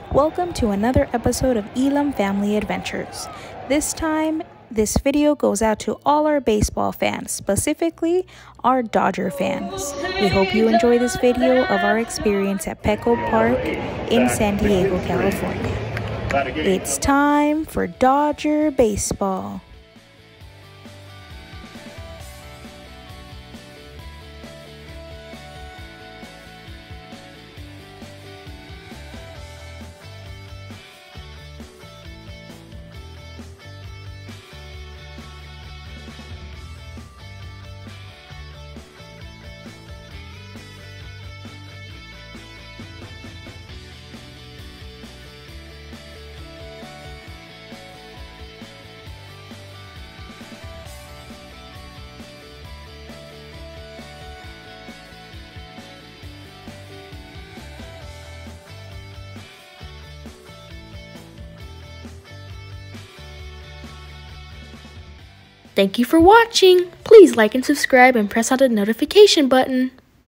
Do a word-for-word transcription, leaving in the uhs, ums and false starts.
Welcome to another episode of Elam Family Adventures. This time, this video goes out to all our baseball fans, specifically our Dodger fans. We hope you enjoy this video of our experience at Petco Park in San Diego, California. It's time for Dodger baseball. Thank you for watching. Please like and subscribe and press on the notification button.